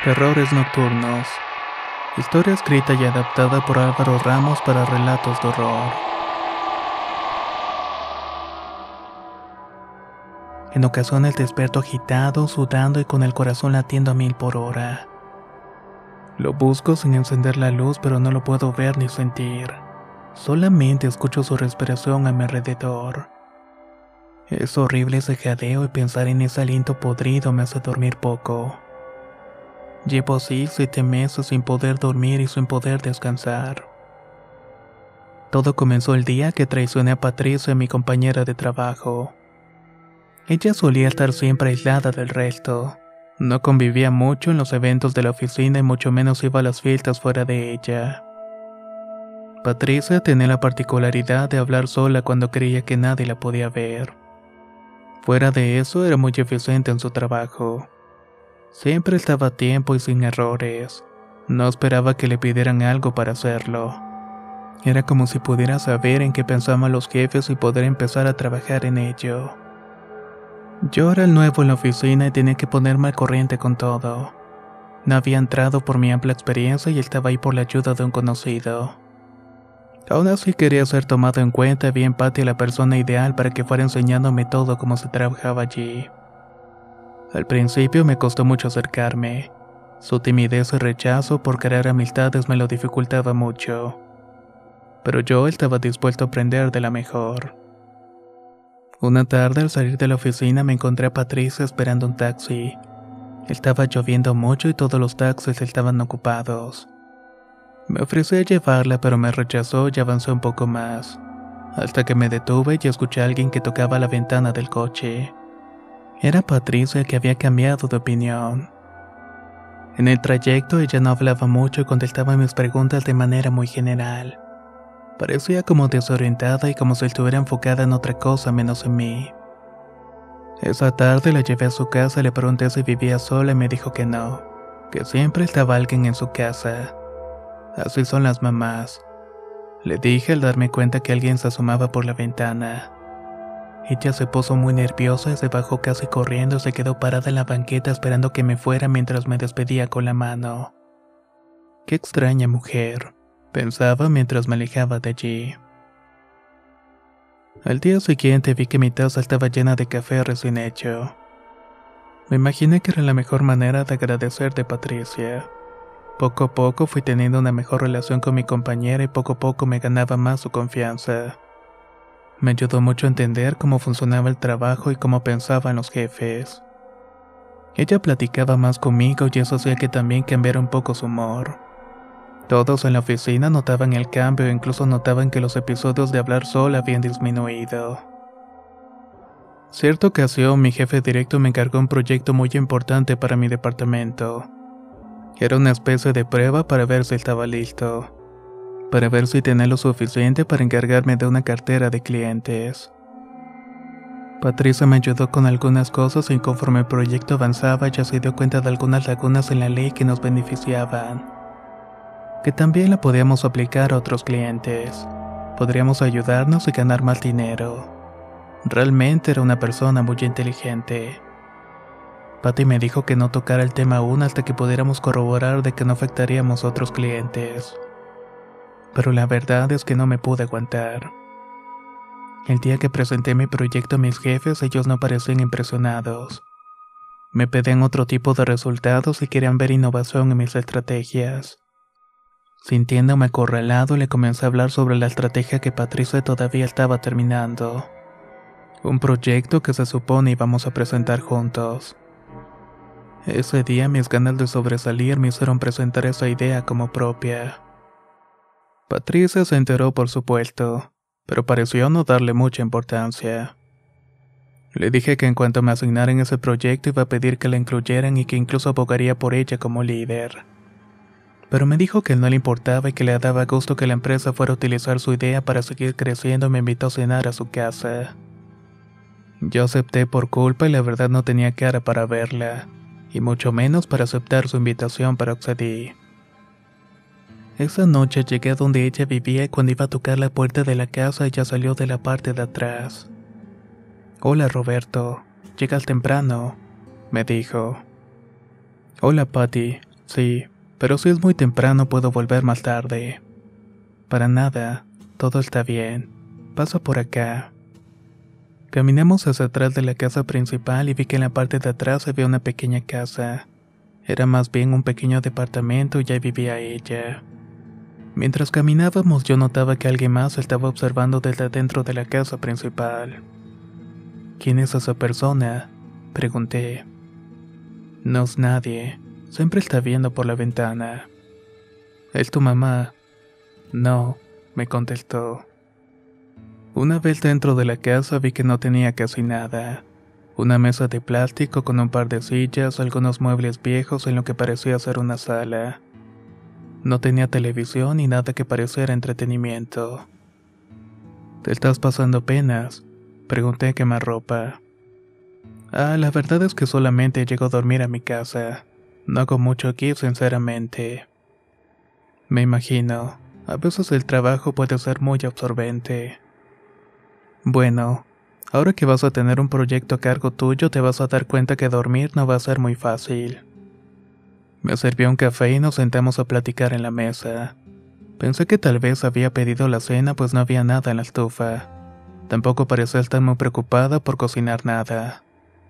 Terrores nocturnos. Historia escrita y adaptada por Álvaro Ramos para relatos de horror. En ocasiones despierto agitado, sudando y con el corazón latiendo a 1000 por hora. Lo busco sin encender la luz, pero no lo puedo ver ni sentir. Solamente escucho su respiración a mi alrededor. Es horrible ese jadeo y pensar en ese aliento podrido me hace dormir poco. Llevo así 7 meses sin poder dormir y sin poder descansar. Todo comenzó el día que traicioné a Patricia, mi compañera de trabajo. Ella solía estar siempre aislada del resto. No convivía mucho en los eventos de la oficina y mucho menos iba a las fiestas fuera de ella. Patricia tenía la particularidad de hablar sola cuando creía que nadie la podía ver. Fuera de eso, era muy eficiente en su trabajo. Siempre estaba a tiempo y sin errores. No esperaba que le pidieran algo para hacerlo. Era como si pudiera saber en qué pensaban los jefes y poder empezar a trabajar en ello. Yo era el nuevo en la oficina y tenía que ponerme al corriente con todo. No había entrado por mi amplia experiencia y estaba ahí por la ayuda de un conocido. Aún así quería ser tomado en cuenta y vi en Patty la persona ideal para que fuera enseñándome todo cómo se trabajaba allí. Al principio me costó mucho acercarme. Su timidez y rechazo por querer amistades me lo dificultaba mucho. Pero yo estaba dispuesto a aprender de la mejor. Una tarde al salir de la oficina me encontré a Patricia esperando un taxi. Estaba lloviendo mucho y todos los taxis estaban ocupados. Me ofrecí a llevarla pero me rechazó y avancé un poco más. Hasta que me detuve y escuché a alguien que tocaba la ventana del coche. Era Patricia, que había cambiado de opinión. En el trayecto ella no hablaba mucho y contestaba mis preguntas de manera muy general. Parecía como desorientada y como si estuviera enfocada en otra cosa menos en mí. Esa tarde la llevé a su casa y le pregunté si vivía sola y me dijo que no, que siempre estaba alguien en su casa. Así son las mamás. Le dije al darme cuenta que alguien se asomaba por la ventana. Ella se puso muy nerviosa y se bajó casi corriendo y se quedó parada en la banqueta esperando que me fuera mientras me despedía con la mano. Qué extraña mujer, pensaba mientras me alejaba de allí. Al día siguiente vi que mi taza estaba llena de café recién hecho. Me imaginé que era la mejor manera de agradecer de Patricia. Poco a poco fui teniendo una mejor relación con mi compañera y poco a poco me ganaba más su confianza. Me ayudó mucho a entender cómo funcionaba el trabajo y cómo pensaban los jefes. Ella platicaba más conmigo y eso hacía que también cambiara un poco su humor. Todos en la oficina notaban el cambio e incluso notaban que los episodios de hablar sola habían disminuido. Cierta ocasión, mi jefe directo me encargó un proyecto muy importante para mi departamento. Era una especie de prueba para ver si estaba listo. Para ver si tenía lo suficiente para encargarme de una cartera de clientes. Patricia me ayudó con algunas cosas y conforme el proyecto avanzaba ya se dio cuenta de algunas lagunas en la ley que nos beneficiaban. Que también la podíamos aplicar a otros clientes. Podríamos ayudarnos y ganar más dinero. Realmente era una persona muy inteligente. Patty me dijo que no tocara el tema aún hasta que pudiéramos corroborar de que no afectaríamos a otros clientes. Pero la verdad es que no me pude aguantar. El día que presenté mi proyecto a mis jefes, ellos no parecían impresionados. Me pedían otro tipo de resultados y querían ver innovación en mis estrategias. Sintiéndome acorralado, le comencé a hablar sobre la estrategia que Patricia todavía estaba terminando. Un proyecto que se supone íbamos a presentar juntos. Ese día mis ganas de sobresalir me hicieron presentar esa idea como propia. Patricia se enteró por supuesto, pero pareció no darle mucha importancia. Le dije que en cuanto me asignaran ese proyecto iba a pedir que la incluyeran y que incluso abogaría por ella como líder. Pero me dijo que no le importaba y que le daba gusto que la empresa fuera a utilizar su idea para seguir creciendo y me invitó a cenar a su casa. Yo acepté por culpa y la verdad no tenía cara para verla, y mucho menos para aceptar su invitación, pero accedí. Esa noche llegué a donde ella vivía y cuando iba a tocar la puerta de la casa ella salió de la parte de atrás. «Hola Roberto, llegas temprano», me dijo. «Hola Patty, Sí, pero si es muy temprano puedo volver más tarde. Para nada, todo está bien. Pasa por acá. Caminamos hacia atrás de la casa principal y vi que en la parte de atrás había una pequeña casa. Era más bien un pequeño departamento y ahí vivía ella. Mientras caminábamos yo notaba que alguien más estaba observando desde dentro de la casa principal. ¿Quién es esa persona?, pregunté. No es nadie, siempre está viendo por la ventana. ¿Es tu mamá? No, me contestó. Una vez dentro de la casa vi que no tenía casi nada. Una mesa de plástico con un par de sillas, algunos muebles viejos en lo que parecía ser una sala. No tenía televisión ni nada que pareciera entretenimiento. ¿Te estás pasando penas?, pregunté quemarropa. La verdad es que solamente llego a dormir a mi casa. No hago mucho aquí, sinceramente. Me imagino, a veces el trabajo puede ser muy absorbente. Bueno, ahora que vas a tener un proyecto a cargo tuyo, te vas a dar cuenta que dormir no va a ser muy fácil. Me sirvió un café y nos sentamos a platicar en la mesa. Pensé que tal vez había pedido la cena pues no había nada en la estufa. Tampoco parecía estar muy preocupada por cocinar nada.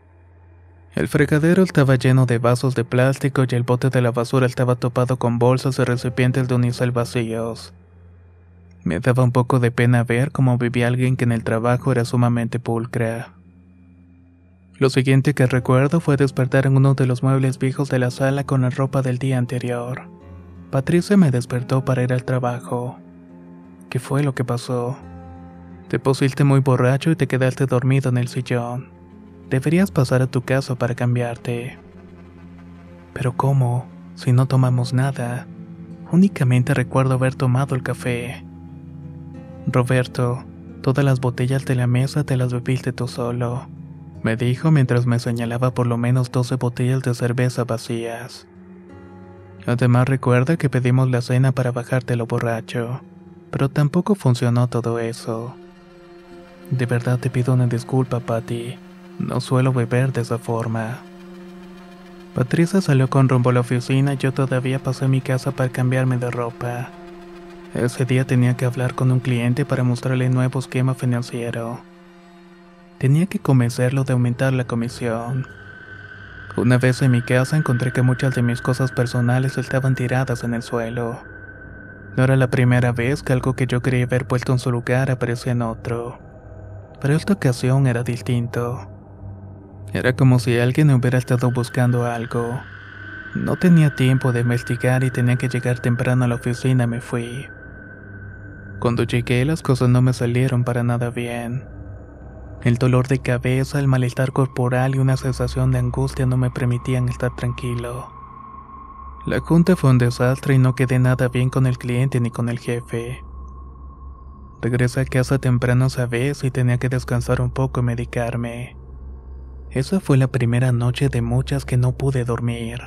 El fregadero estaba lleno de vasos de plástico y el bote de la basura estaba topado con bolsas y recipientes de unicel vacíos. Me daba un poco de pena ver cómo vivía alguien que en el trabajo era sumamente pulcra. Lo siguiente que recuerdo fue despertar en uno de los muebles viejos de la sala con la ropa del día anterior. Patricia me despertó para ir al trabajo. ¿Qué fue lo que pasó? Te pusiste muy borracho y te quedaste dormido en el sillón. Deberías pasar a tu casa para cambiarte. ¿Pero cómo? Si no tomamos nada. Únicamente recuerdo haber tomado el café. Roberto, todas las botellas de la mesa te las bebiste tú solo, me dijo mientras me señalaba por lo menos 12 botellas de cerveza vacías. Además recuerda que pedimos la cena para bajarte lo borracho, pero tampoco funcionó todo eso. De verdad te pido una disculpa, Patty. No suelo beber de esa forma. Patricia salió con rumbo a la oficina y yo todavía pasé a mi casa para cambiarme de ropa. Ese día tenía que hablar con un cliente para mostrarle un nuevo esquema financiero. Tenía que convencerlo de aumentar la comisión. Una vez en mi casa encontré que muchas de mis cosas personales estaban tiradas en el suelo. No era la primera vez que algo que yo quería haber puesto en su lugar aparecía en otro. Pero esta ocasión era distinto. Era como si alguien hubiera estado buscando algo. No tenía tiempo de investigar y tenía que llegar temprano a la oficina y me fui. Cuando llegué las cosas no me salieron para nada bien. El dolor de cabeza, el malestar corporal y una sensación de angustia no me permitían estar tranquilo. La junta fue un desastre y no quedé nada bien con el cliente ni con el jefe. Regresé a casa temprano esa vez y tenía que descansar un poco y medicarme. Esa fue la primera noche de muchas que no pude dormir.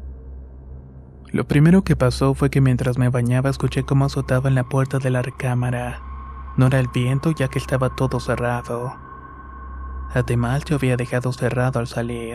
Lo primero que pasó fue que mientras me bañaba escuché cómo azotaba en la puerta de la recámara. No era el viento ya que estaba todo cerrado. Además yo había dejado cerrado al salir.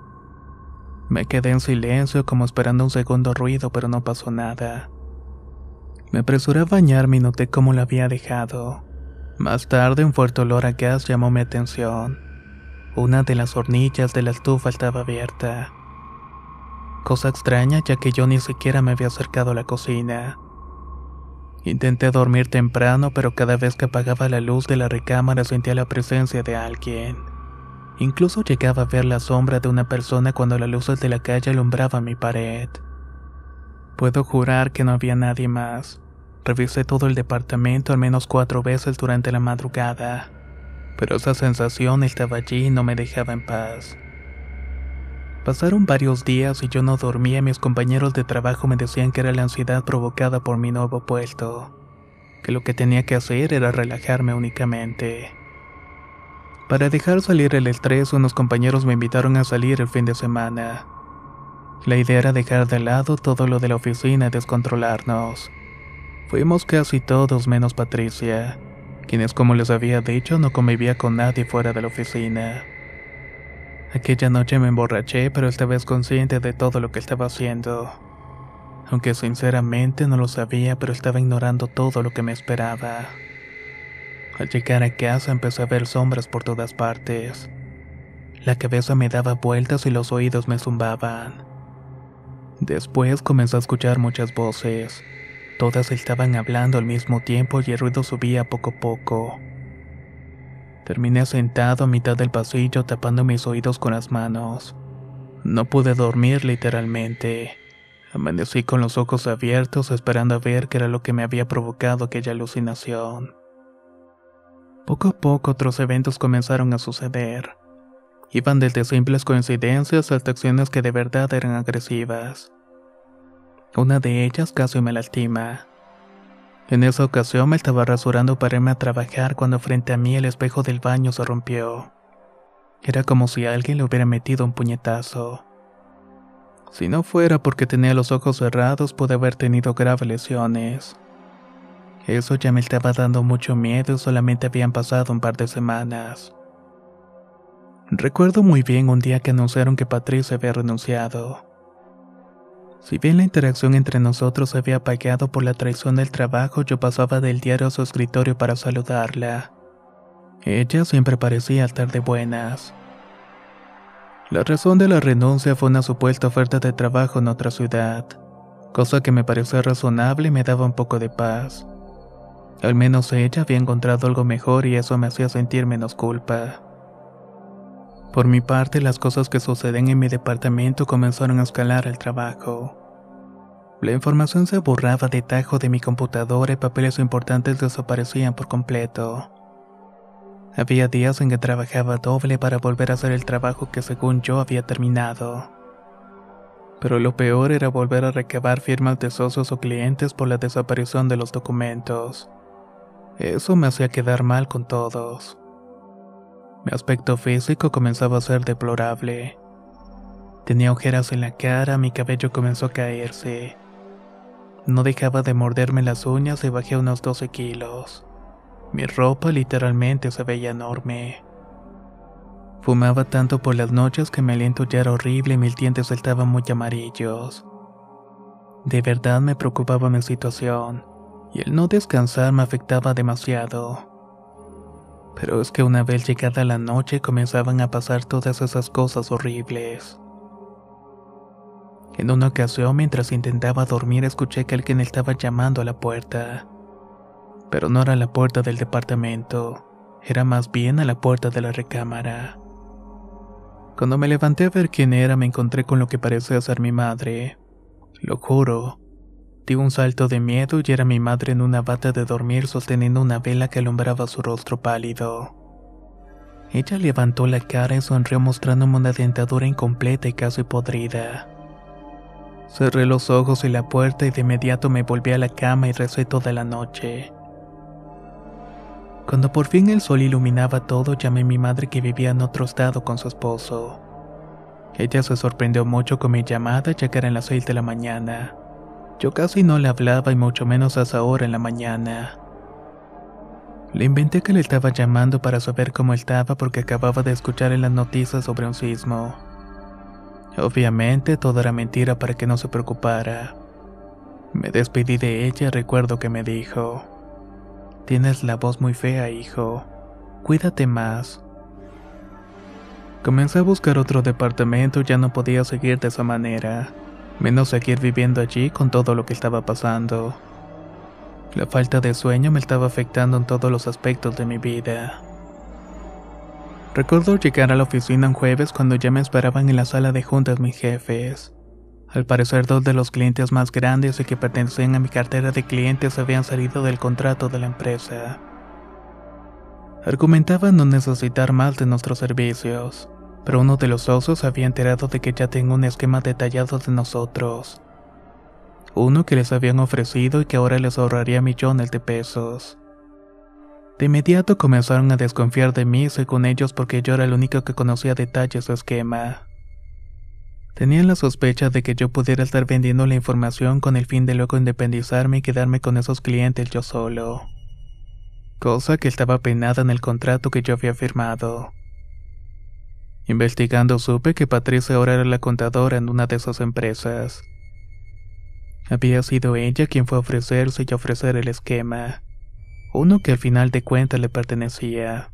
Me quedé en silencio como esperando un segundo ruido pero no pasó nada. Me apresuré a bañarme y noté cómo lo había dejado. Más tarde un fuerte olor a gas llamó mi atención. Una de las hornillas de la estufa estaba abierta. Cosa extraña ya que yo ni siquiera me había acercado a la cocina. Intenté dormir temprano, pero cada vez que apagaba la luz de la recámara sentía la presencia de alguien. Incluso llegaba a ver la sombra de una persona cuando las luces de la calle alumbraban mi pared. Puedo jurar que no había nadie más. Revisé todo el departamento al menos 4 veces durante la madrugada, pero esa sensación estaba allí y no me dejaba en paz. Pasaron varios días y yo no dormía y mis compañeros de trabajo me decían que era la ansiedad provocada por mi nuevo puesto, que lo que tenía que hacer era relajarme únicamente. Para dejar salir el estrés, unos compañeros me invitaron a salir el fin de semana. La idea era dejar de lado todo lo de la oficina y descontrolarnos. Fuimos casi todos menos Patricia, quienes como les había dicho no convivía con nadie fuera de la oficina. Aquella noche me emborraché, pero esta vez consciente de todo lo que estaba haciendo. aunque sinceramente no lo sabía, pero estaba ignorando todo lo que me esperaba. Al llegar a casa empecé a ver sombras por todas partes. La cabeza me daba vueltas y los oídos me zumbaban. Después comencé a escuchar muchas voces. Todas estaban hablando al mismo tiempo y el ruido subía poco a poco. Terminé sentado a mitad del pasillo tapando mis oídos con las manos. No pude dormir literalmente. Amanecí con los ojos abiertos esperando a ver qué era lo que me había provocado aquella alucinación. Poco a poco otros eventos comenzaron a suceder. Iban desde simples coincidencias hasta acciones que de verdad eran agresivas. Una de ellas casi me lastima. En esa ocasión me estaba rasurando para irme a trabajar cuando frente a mí el espejo del baño se rompió. Era como si alguien le hubiera metido un puñetazo. Si no fuera porque tenía los ojos cerrados, pude haber tenido graves lesiones. Eso ya me estaba dando mucho miedo y solamente habían pasado un par de semanas. Recuerdo muy bien un día que anunciaron que Patricia había renunciado. Si bien la interacción entre nosotros se había apagado por la traición del trabajo, yo pasaba del diario a su escritorio para saludarla. Ella siempre parecía estar de buenas. La razón de la renuncia fue una supuesta oferta de trabajo en otra ciudad, cosa que me pareció razonable y me daba un poco de paz. Al menos ella había encontrado algo mejor y eso me hacía sentir menos culpa. Por mi parte, las cosas que suceden en mi departamento comenzaron a escalar al trabajo. La información se borraba de tajo de mi computadora y papeles importantes desaparecían por completo. Había días en que trabajaba doble para volver a hacer el trabajo que según yo había terminado. Pero lo peor era volver a recabar firmas de socios o clientes por la desaparición de los documentos. Eso me hacía quedar mal con todos. Mi aspecto físico comenzaba a ser deplorable. Tenía ojeras en la cara, mi cabello comenzó a caerse. No dejaba de morderme las uñas y bajé unos 12 kilos. Mi ropa literalmente se veía enorme. Fumaba tanto por las noches que mi aliento ya era horrible y mis dientes estaban muy amarillos. De verdad me preocupaba mi situación, y el no descansar me afectaba demasiado. Pero es que una vez llegada la noche comenzaban a pasar todas esas cosas horribles. En una ocasión, mientras intentaba dormir, escuché que alguien estaba llamando a la puerta. Pero no era la puerta del departamento, era más bien a la puerta de la recámara. Cuando me levanté a ver quién era, me encontré con lo que parecía ser mi madre. Lo juro. Di un salto de miedo y era mi madre en una bata de dormir sosteniendo una vela que alumbraba su rostro pálido. Ella levantó la cara y sonrió mostrándome una dentadura incompleta y casi podrida. Cerré los ojos y la puerta y de inmediato me volví a la cama y recé toda la noche. Cuando por fin el sol iluminaba todo, llamé a mi madre que vivía en otro estado con su esposo. Ella se sorprendió mucho con mi llamada ya que eran las 6 de la mañana. Yo casi no le hablaba y mucho menos a esa hora en la mañana. Le inventé que le estaba llamando para saber cómo estaba porque acababa de escuchar en las noticias sobre un sismo. Obviamente todo era mentira para que no se preocupara. Me despedí de ella y recuerdo que me dijo: "Tienes la voz muy fea, hijo. Cuídate más". Comencé a buscar otro departamento y ya no podía seguir de esa manera, menos seguir viviendo allí con todo lo que estaba pasando. La falta de sueño me estaba afectando en todos los aspectos de mi vida. Recuerdo llegar a la oficina un jueves cuando ya me esperaban en la sala de juntas mis jefes. Al parecer 2 de los clientes más grandes y que pertenecían a mi cartera de clientes habían salido del contrato de la empresa. Argumentaban no necesitar más de nuestros servicios, pero uno de los socios se había enterado de que ya tengo un esquema detallado de nosotros. Uno que les habían ofrecido y que ahora les ahorraría millones de pesos. De inmediato comenzaron a desconfiar de mí según ellos porque yo era el único que conocía detalles de su esquema. Tenían la sospecha de que yo pudiera estar vendiendo la información con el fin de luego independizarme y quedarme con esos clientes yo solo. Cosa que estaba penada en el contrato que yo había firmado. Investigando supe que Patricia ahora era la contadora en una de esas empresas. Había sido ella quien fue a ofrecerse y a ofrecer el esquema, uno que al final de cuentas le pertenecía.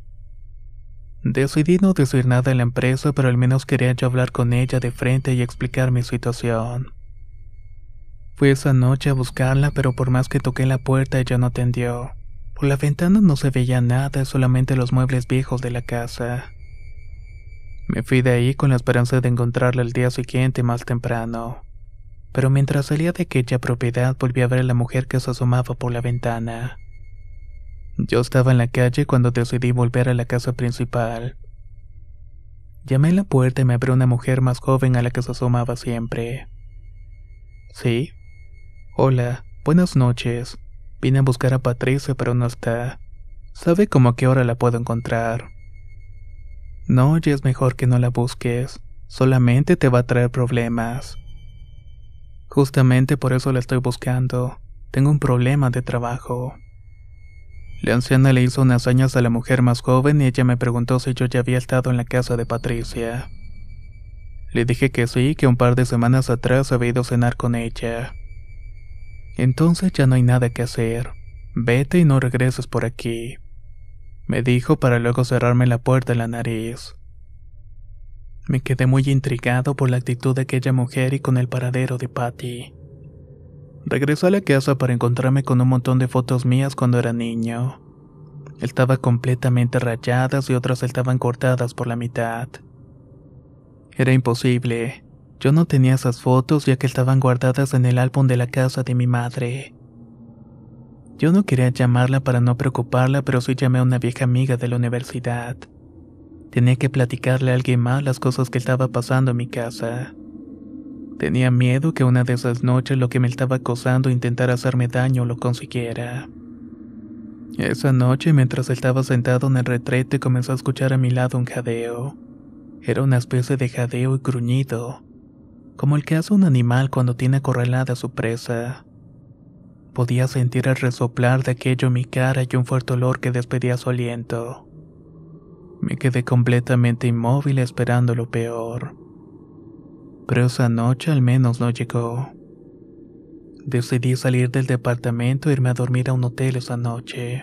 Decidí no decir nada a la empresa, pero al menos quería yo hablar con ella de frente y explicar mi situación. Fui esa noche a buscarla, pero por más que toqué la puerta ella no atendió. Por la ventana no se veía nada, solamente los muebles viejos de la casa. Me fui de ahí con la esperanza de encontrarla al día siguiente más temprano. Pero mientras salía de aquella propiedad volví a ver a la mujer que se asomaba por la ventana. Yo estaba en la calle cuando decidí volver a la casa principal. Llamé a la puerta y me abrió una mujer más joven a la que se asomaba siempre. ¿Sí? Hola, buenas noches. Vine a buscar a Patricia, pero no está. ¿Sabe cómo a qué hora la puedo encontrar? No, ya es mejor que no la busques. Solamente te va a traer problemas. Justamente por eso la estoy buscando. Tengo un problema de trabajo. La anciana le hizo unas señas a la mujer más joven y ella me preguntó si yo ya había estado en la casa de Patricia. Le dije que sí, que un par de semanas atrás había ido a cenar con ella. Entonces ya no hay nada que hacer. Vete y no regreses por aquí, me dijo para luego cerrarme la puerta en la nariz. Me quedé muy intrigado por la actitud de aquella mujer y con el paradero de Patty. Regresé a la casa para encontrarme con un montón de fotos mías cuando era niño. Estaba completamente rayadas y otras estaban cortadas por la mitad. Era imposible. Yo no tenía esas fotos ya que estaban guardadas en el álbum de la casa de mi madre. Yo no quería llamarla para no preocuparla, pero sí llamé a una vieja amiga de la universidad. Tenía que platicarle a alguien más las cosas que estaba pasando en mi casa. Tenía miedo que una de esas noches lo que me estaba acosando intentara hacerme daño lo consiguiera. Esa noche, mientras estaba sentado en el retrete, comencé a escuchar a mi lado un jadeo. Era una especie de jadeo y gruñido, como el que hace un animal cuando tiene acorralada a su presa. Podía sentir el resoplar de aquello en mi cara y un fuerte olor que despedía su aliento. Me quedé completamente inmóvil esperando lo peor. Pero esa noche al menos no llegó. Decidí salir del departamento e irme a dormir a un hotel esa noche.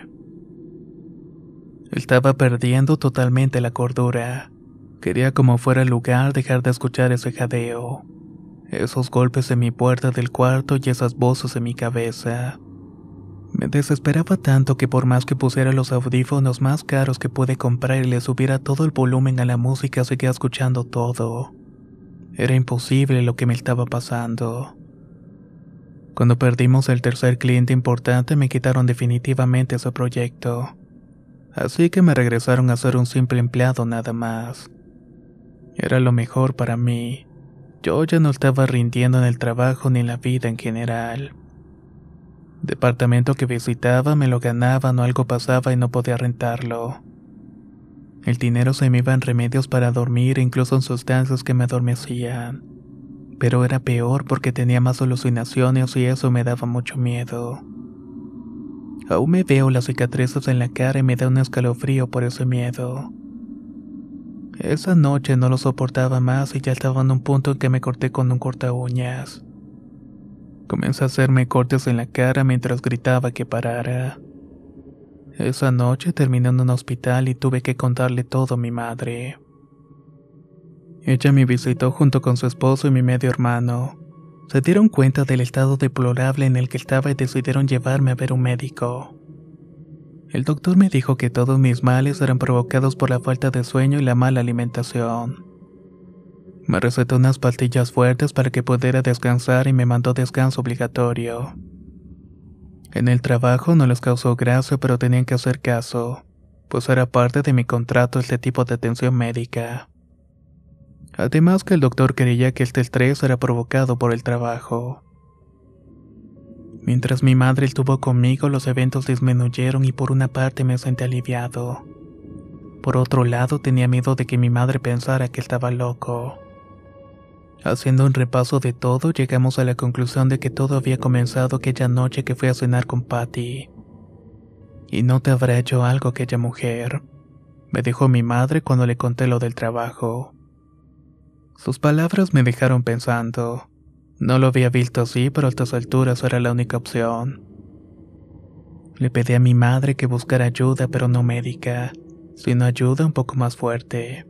Estaba perdiendo totalmente la cordura. Quería como fuera el lugar dejar de escuchar ese jadeo, esos golpes en mi puerta del cuarto y esas voces en mi cabeza. Me desesperaba tanto que por más que pusiera los audífonos más caros que pude comprar y le subiera todo el volumen a la música, seguía escuchando todo. Era imposible lo que me estaba pasando. Cuando perdimos el tercer cliente importante me quitaron definitivamente ese proyecto. Así que me regresaron a ser un simple empleado nada más. Era lo mejor para mí. Yo ya no estaba rindiendo en el trabajo ni en la vida en general. Departamento que visitaba me lo ganaban o algo pasaba y no podía rentarlo. El dinero se me iba en remedios para dormir e incluso en sustancias que me adormecían. Pero era peor porque tenía más alucinaciones y eso me daba mucho miedo. Aún me veo las cicatrices en la cara y me da un escalofrío por ese miedo. Esa noche no lo soportaba más y ya estaba en un punto en que me corté con un corta uñas. Comencé a hacerme cortes en la cara mientras gritaba que parara. Esa noche terminé en un hospital y tuve que contarle todo a mi madre. Ella me visitó junto con su esposo y mi medio hermano. Se dieron cuenta del estado deplorable en el que estaba y decidieron llevarme a ver un médico. El doctor me dijo que todos mis males eran provocados por la falta de sueño y la mala alimentación. Me recetó unas pastillas fuertes para que pudiera descansar y me mandó descanso obligatorio. En el trabajo no les causó gracia, pero tenían que hacer caso, pues era parte de mi contrato este tipo de atención médica. Además que el doctor creía que este estrés era provocado por el trabajo. Mientras mi madre estuvo conmigo, los eventos disminuyeron y por una parte me sentí aliviado. Por otro lado, tenía miedo de que mi madre pensara que estaba loco. Haciendo un repaso de todo, llegamos a la conclusión de que todo había comenzado aquella noche que fui a cenar con Patty. ¿Y no te habrá hecho algo aquella mujer?, me dijo mi madre cuando le conté lo del trabajo. Sus palabras me dejaron pensando. No lo había visto así, pero a estas alturas era la única opción. Le pedí a mi madre que buscara ayuda, pero no médica, sino ayuda un poco más fuerte.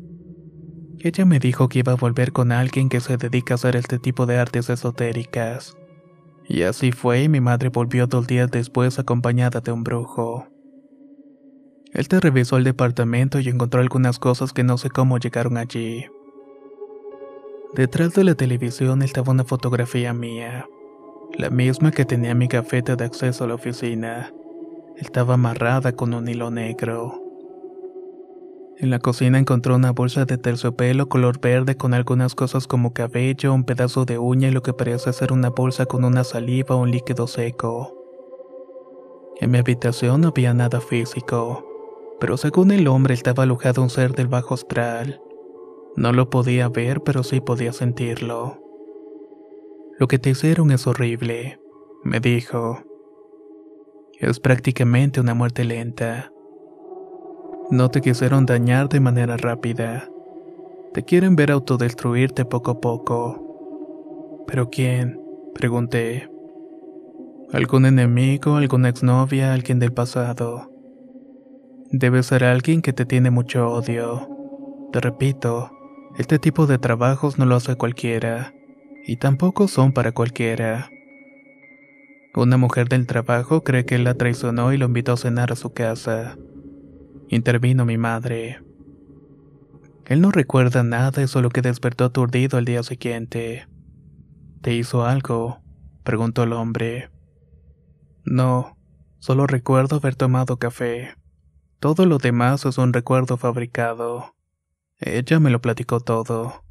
Ella me dijo que iba a volver con alguien que se dedica a hacer este tipo de artes esotéricas. Y así fue, y mi madre volvió 2 días después acompañada de un brujo. Él te revisó el departamento y encontró algunas cosas que no sé cómo llegaron allí. Detrás de la televisión estaba una fotografía mía, la misma que tenía mi gafeta de acceso a la oficina. Estaba amarrada con un hilo negro. En la cocina encontró una bolsa de terciopelo color verde con algunas cosas como cabello, un pedazo de uña y lo que parecía ser una bolsa con una saliva o un líquido seco. En mi habitación no había nada físico, pero según el hombre estaba alojado un ser del bajo astral. No lo podía ver, pero sí podía sentirlo. Lo que te hicieron es horrible, me dijo. Es prácticamente una muerte lenta. No te quisieron dañar de manera rápida. Te quieren ver autodestruirte poco a poco. ¿Pero quién?, pregunté. ¿Algún enemigo, alguna exnovia, alguien del pasado? Debe ser alguien que te tiene mucho odio. Te repito, este tipo de trabajos no lo hace cualquiera, y tampoco son para cualquiera. Una mujer del trabajo cree que él la traicionó y lo invitó a cenar a su casa. Intervino mi madre. Él no recuerda nada y solo que despertó aturdido al día siguiente. ¿Te hizo algo?, preguntó el hombre. No, solo recuerdo haber tomado café. Todo lo demás es un recuerdo fabricado. Ella me lo platicó todo.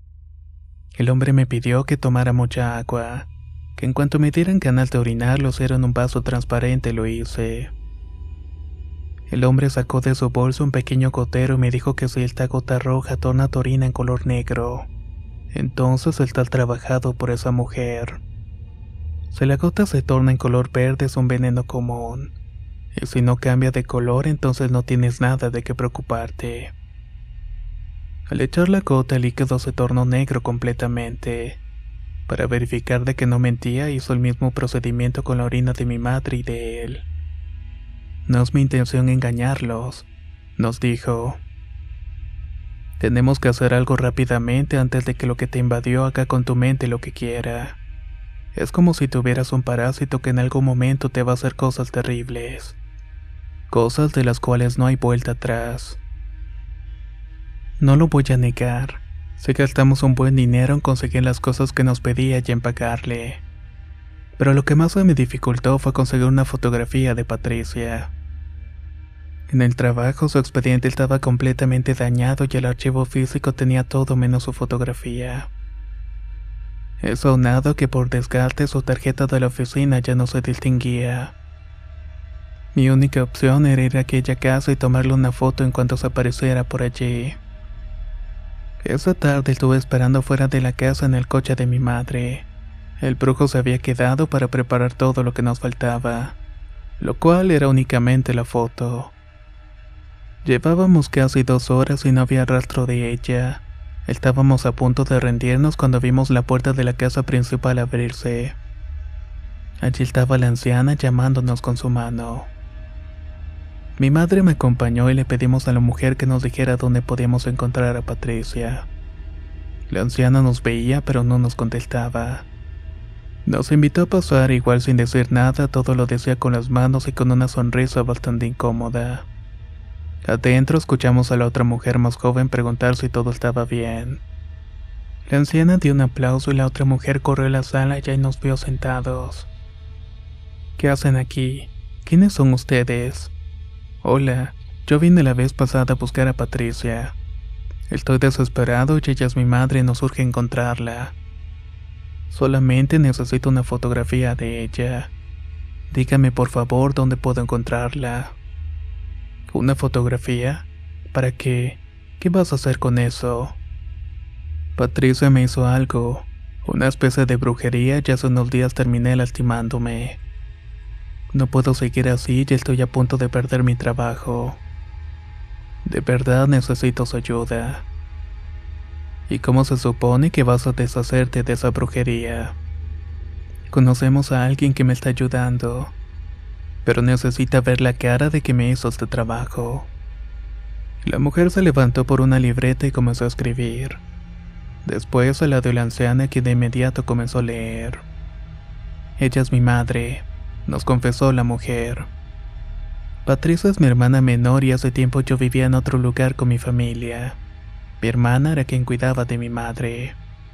El hombre me pidió que tomara mucha agua, que en cuanto me dieran ganas de orinar lo hiciera en un vaso transparente. Lo hice. El hombre sacó de su bolso un pequeño gotero y me dijo que si esta gota roja torna tu orina en color negro, entonces está trabajado por esa mujer. Si la gota se torna en color verde es un veneno común, y si no cambia de color entonces no tienes nada de qué preocuparte. Al echar la gota el líquido se tornó negro completamente. Para verificar de que no mentía hizo el mismo procedimiento con la orina de mi madre y de él. No es mi intención engañarlos, nos dijo. Tenemos que hacer algo rápidamente antes de que lo que te invadió haga con tu mente lo que quiera. Es como si tuvieras un parásito que en algún momento te va a hacer cosas terribles. Cosas de las cuales no hay vuelta atrás. No lo voy a negar. Sé que gastamos un buen dinero en conseguir las cosas que nos pedía y en pagarle. Pero lo que más me dificultó fue conseguir una fotografía de Patricia. En el trabajo su expediente estaba completamente dañado y el archivo físico tenía todo menos su fotografía. Eso aunado que por desgaste su tarjeta de la oficina ya no se distinguía. Mi única opción era ir a aquella casa y tomarle una foto en cuanto se apareciera por allí. Esa tarde estuve esperando fuera de la casa en el coche de mi madre. El brujo se había quedado para preparar todo lo que nos faltaba, lo cual era únicamente la foto. Llevábamos casi 2 horas y no había rastro de ella. Estábamos a punto de rendirnos cuando vimos la puerta de la casa principal abrirse. Allí estaba la anciana llamándonos con su mano. Mi madre me acompañó y le pedimos a la mujer que nos dijera dónde podíamos encontrar a Patricia. La anciana nos veía pero no nos contestaba. Nos invitó a pasar igual sin decir nada, todo lo decía con las manos y con una sonrisa bastante incómoda. Adentro escuchamos a la otra mujer más joven preguntar si todo estaba bien. La anciana dio un aplauso y la otra mujer corrió a la sala y ya nos vio sentados. ¿Qué hacen aquí? ¿Quiénes son ustedes? Hola, yo vine la vez pasada a buscar a Patricia. Estoy desesperado y ella es mi madre y nos urge encontrarla. Solamente necesito una fotografía de ella. Dígame por favor dónde puedo encontrarla. ¿Una fotografía? ¿Para qué? ¿Qué vas a hacer con eso? Patricia me hizo algo, una especie de brujería y hace unos días terminé lastimándome. No puedo seguir así y estoy a punto de perder mi trabajo. De verdad necesito su ayuda. ¿Y cómo se supone que vas a deshacerte de esa brujería? Conocemos a alguien que me está ayudando, pero necesita ver la cara de que me hizo este trabajo. La mujer se levantó por una libreta y comenzó a escribir. Después a la de la anciana, que de inmediato comenzó a leer. Ella es mi madre, nos confesó la mujer. Patricia es mi hermana menor y hace tiempo yo vivía en otro lugar con mi familia. Mi hermana era quien cuidaba de mi madre.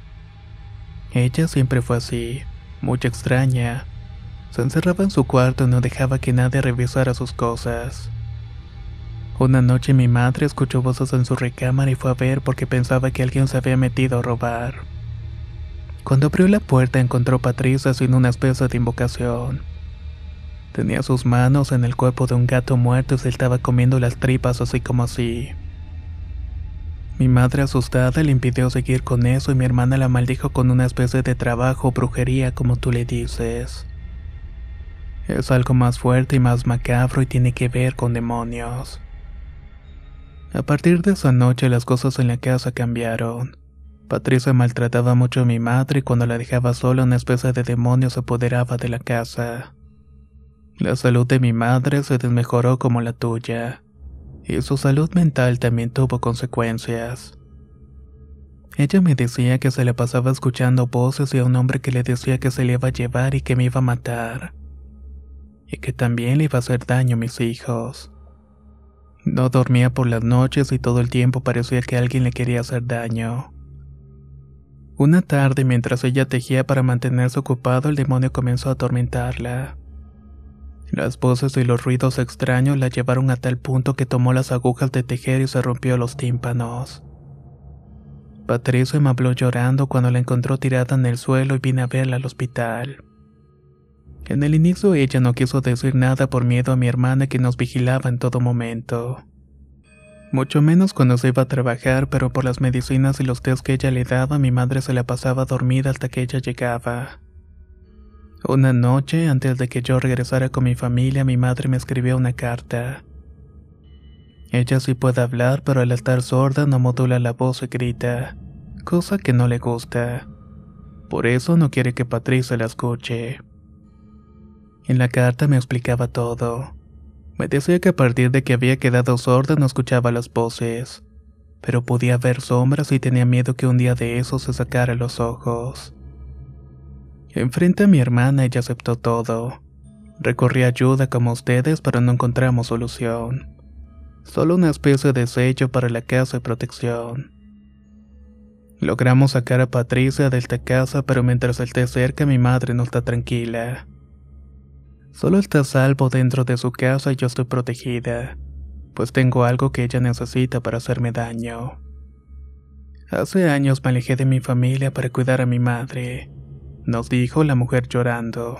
Ella siempre fue así, muy extraña. Se encerraba en su cuarto y no dejaba que nadie revisara sus cosas. Una noche mi madre escuchó voces en su recámara y fue a ver porque pensaba que alguien se había metido a robar. Cuando abrió la puerta encontró a Patricia haciendo una especie de invocación. Tenía sus manos en el cuerpo de un gato muerto y se estaba comiendo las tripas así como así. Mi madre asustada le impidió seguir con eso y mi hermana la maldijo con una especie de trabajo o brujería como tú le dices. Es algo más fuerte y más macabro y tiene que ver con demonios. A partir de esa noche las cosas en la casa cambiaron. Patricia maltrataba mucho a mi madre y cuando la dejaba sola una especie de demonio se apoderaba de la casa. La salud de mi madre se desmejoró como la tuya, y su salud mental también tuvo consecuencias. Ella me decía que se le pasaba escuchando voces y a un hombre que le decía que se le iba a llevar y que me iba a matar, y que también le iba a hacer daño a mis hijos. No dormía por las noches y todo el tiempo parecía que alguien le quería hacer daño. Una tarde, mientras ella tejía para mantenerse ocupado, el demonio comenzó a atormentarla. Las voces y los ruidos extraños la llevaron a tal punto que tomó las agujas de tejer y se rompió los tímpanos. Patricia me habló llorando cuando la encontró tirada en el suelo y vine a verla al hospital. En el inicio ella no quiso decir nada por miedo a mi hermana que nos vigilaba en todo momento. Mucho menos cuando se iba a trabajar, pero por las medicinas y los tés que ella le daba, mi madre se la pasaba dormida hasta que ella llegaba. Una noche, antes de que yo regresara con mi familia, mi madre me escribió una carta. Ella sí puede hablar, pero al estar sorda no modula la voz y grita, cosa que no le gusta. Por eso no quiere que Patricia la escuche. En la carta me explicaba todo. Me decía que a partir de que había quedado sorda no escuchaba las voces, pero podía ver sombras y tenía miedo que un día de eso se sacara los ojos. Enfrente a mi hermana ella aceptó todo. Recorrí ayuda como ustedes, pero no encontramos solución. Solo una especie de sello para la casa y protección. Logramos sacar a Patricia de esta casa, pero mientras esté cerca mi madre no está tranquila. Solo está a salvo dentro de su casa y yo estoy protegida, pues tengo algo que ella necesita para hacerme daño. Hace años me alejé de mi familia para cuidar a mi madre, nos dijo la mujer llorando.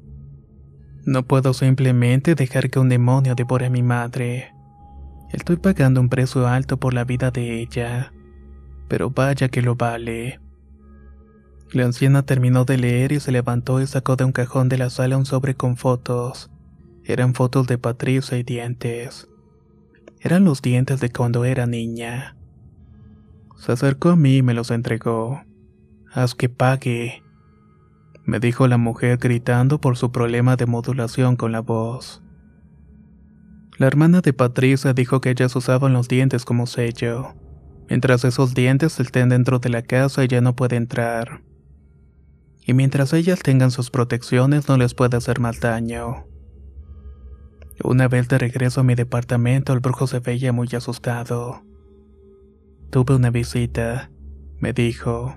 No puedo simplemente dejar que un demonio devore a mi madre. Estoy pagando un precio alto por la vida de ella, pero vaya que lo vale. La anciana terminó de leer y se levantó y sacó de un cajón de la sala un sobre con fotos. Eran fotos de Patricia y dientes. Eran los dientes de cuando era niña. Se acercó a mí y me los entregó. «Haz que pague», me dijo la mujer gritando por su problema de modulación con la voz. La hermana de Patricia dijo que ellas usaban los dientes como sello. Mientras esos dientes estén dentro de la casa ella no puede entrar. Y mientras ellas tengan sus protecciones no les puede hacer más daño. Una vez de regreso a mi departamento el brujo se veía muy asustado. Tuve una visita, me dijo.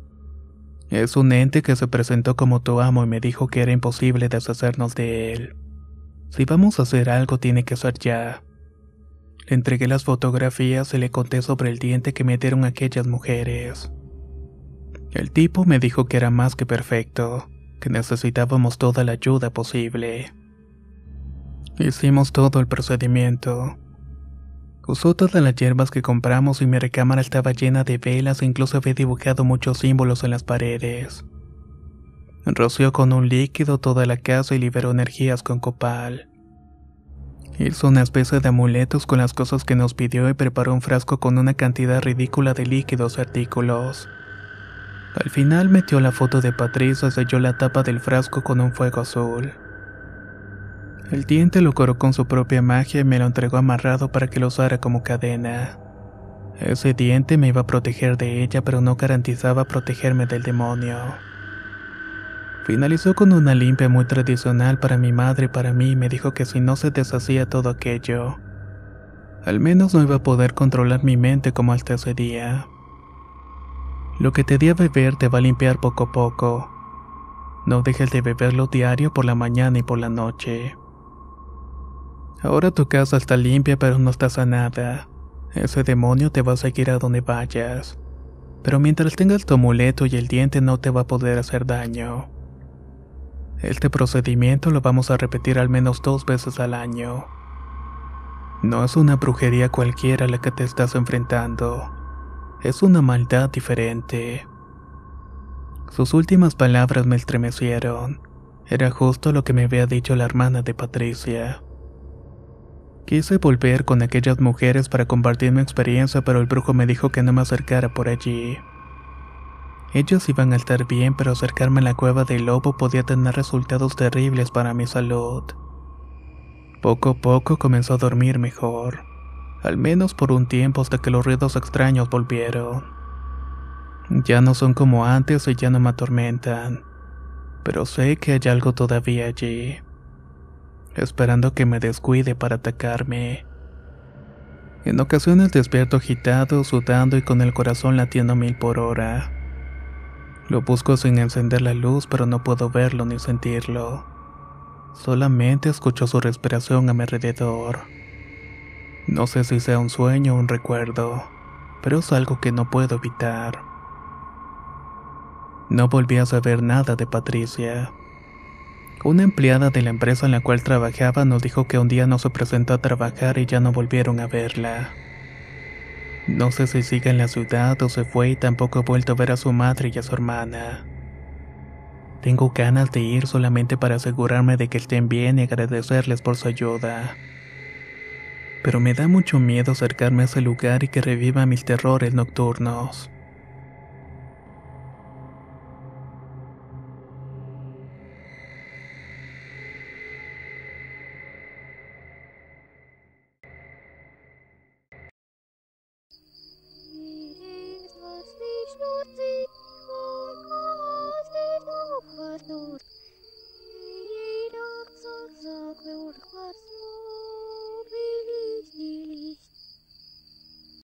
Es un ente que se presentó como tu amo y me dijo que era imposible deshacernos de él. Si vamos a hacer algo tiene que ser ya. Le entregué las fotografías y le conté sobre el diente que me dieron aquellas mujeres. El tipo me dijo que era más que perfecto, que necesitábamos toda la ayuda posible. Hicimos todo el procedimiento. Usó todas las hierbas que compramos y mi recámara estaba llena de velas e incluso había dibujado muchos símbolos en las paredes. Roció con un líquido toda la casa y liberó energías con copal. Hizo una especie de amuletos con las cosas que nos pidió y preparó un frasco con una cantidad ridícula de líquidos y artículos. Al final metió la foto de Patricia y selló la tapa del frasco con un fuego azul. El diente lo curó con su propia magia y me lo entregó amarrado para que lo usara como cadena. Ese diente me iba a proteger de ella, pero no garantizaba protegerme del demonio. Finalizó con una limpia muy tradicional para mi madre y para mí y me dijo que si no se deshacía todo aquello, al menos no iba a poder controlar mi mente como hasta ese día. Lo que te di a beber te va a limpiar poco a poco. No dejes de beberlo diario por la mañana y por la noche. Ahora tu casa está limpia pero no está sanada. Ese demonio te va a seguir a donde vayas. Pero mientras tengas tu amuleto y el diente no te va a poder hacer daño. Este procedimiento lo vamos a repetir al menos 2 veces al año. No es una brujería cualquiera a la que te estás enfrentando. Es una maldad diferente. Sus últimas palabras me estremecieron. Era justo lo que me había dicho la hermana de Patricia. Quise volver con aquellas mujeres para compartir mi experiencia, pero el brujo me dijo que no me acercara por allí. Ellos iban a estar bien, pero acercarme a la cueva del lobo podía tener resultados terribles para mi salud. Poco a poco comenzó a dormir mejor, al menos por un tiempo hasta que los ruidos extraños volvieron. Ya no son como antes y ya no me atormentan, pero sé que hay algo todavía allí, esperando que me descuide para atacarme. En ocasiones despierto agitado, sudando y con el corazón latiendo a 1000 por hora. Lo busco sin encender la luz, pero no puedo verlo ni sentirlo. Solamente escucho su respiración a mi alrededor. No sé si sea un sueño o un recuerdo, pero es algo que no puedo evitar. No volví a saber nada de Patricia. Una empleada de la empresa en la cual trabajaba nos dijo que un día no se presentó a trabajar y ya no volvieron a verla. No sé si sigue en la ciudad o se fue y tampoco he vuelto a ver a su madre y a su hermana. Tengo ganas de ir solamente para asegurarme de que estén bien y agradecerles por su ayuda. Pero me da mucho miedo acercarme a ese lugar y que reviva mis terrores nocturnos.